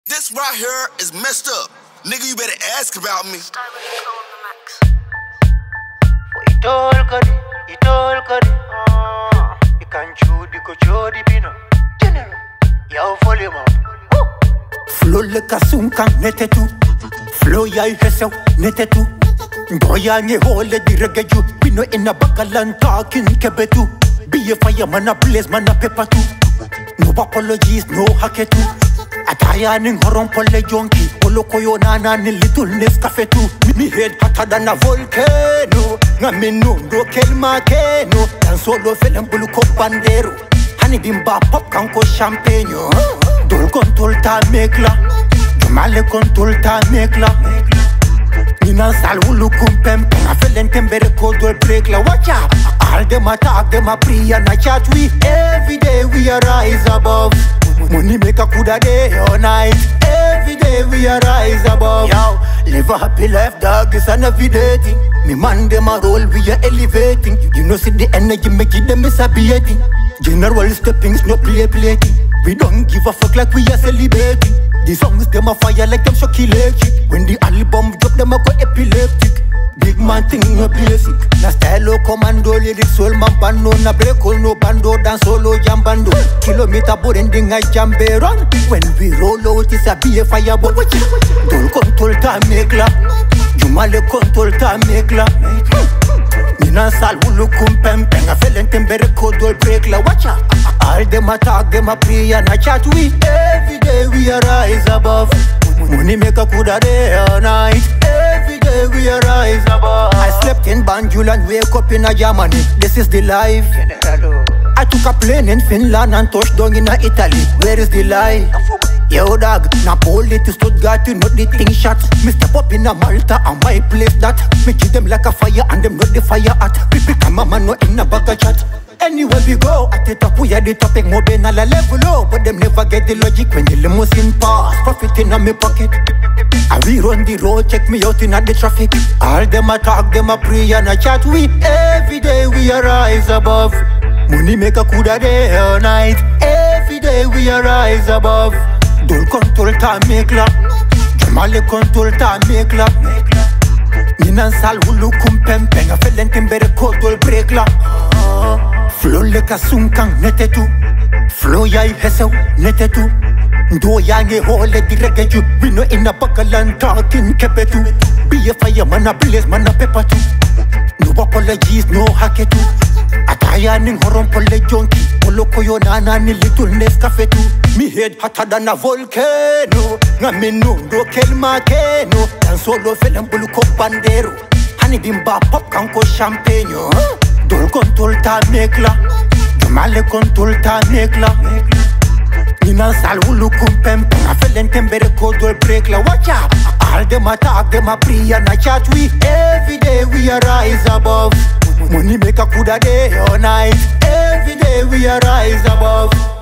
This right here is messed up. Nigga, you better ask about me. You can chew the pino. General, yo, volume up. Flow like a sunkan netetu. Flow ya ihesau netetu. Boya nye hole di regeju. Pino in a bakalan talking kebetu. Be a fireman, a blaze man, a pepper too. No apologies, no haketu. Ataya ning horon pole jonki. Polo koyo nana ni little Nescafe too. Me head hotter than a volcano. Ngami nundo kelma keno. Dan solo felen bulu ko bandero. Hani bimba pop kanko champagne. Dol control ta mekla. Jumale control ta mekla. Nina sal wulu kumpem. Penga felen tembere ko dol break la. Watch out. All them attack, them a pray and a chat. We every day we arise above. Money make a kuda day or night. Every day we arise above. Yo, live a happy life, dog. It's an everyday thing. Me man them a roll, we are elevating. You know see the energy make it them misbehaving. General steppings, no plating. We don't give a fuck like we are celebrating. The songs them a fire like them shock electric. When the album drop them a go epileptic. Big man thing no basic. Na style commando lyrics soul man bando. Na break all no bando dance solo jambando. Kilometer board ending I jambe run. When we roll out it's a be a fireball. Dol control ta mekla. Jumale control ta mekla. Nina sal wulu kumpem. Penga felen tembere ko dol break la. Watch out. All them attack, them a pray and a chat. We every day we arise above. Money make a kuda day or night. Every day we arise above. I slept in Banjul and wake up in a Germany. This is the life. I took a plane in Finland and touched down in Italy. Where is the lie? Yo dog, Napoli to Stuttgart, you know the thing shot. Me step up in a Malta and my place that. Me kill them like a fire and them not the fire at. People come a man no in a bag of chat. Anywhere we go, at the top we are the topic. More than a level low, but them never get the logic when the limousine pass. Profit in a me pocket. And we run the road, check me out in the traffic. All them attack, them a pray and a chat. We every day we arise above. Money make a kuda day or night. Every day we arise above. Dol control ta mekla. Jamale control ta mekla. Nina sal wulu kumpem. Penga felen tembere ko dol break la. Flow like a sunkan netetu. Flow ya ihesau netetu. Do yange hole di regeju. We know in a bakalan talking kebetu. Be a fireman, a blaze man, a pepper too. No apologies, no haketu. Ataya ning horon pole jonki. Polo koyo nana ni little Nescafe too. Me head hotter than a volcano. Ngami nundo kelma keno. Dan solo felen bulu ko bandero. Hani bimba pop kanko champagne. Dol control ta mekla. Jumale control ta mekla. Nina sal wulu kumpem. Penga felen tembere ko dol break la. Watch out. All them attack, them a pray and a chat. We every day we arise above. Money make a kuda day or night. Every day we arise above.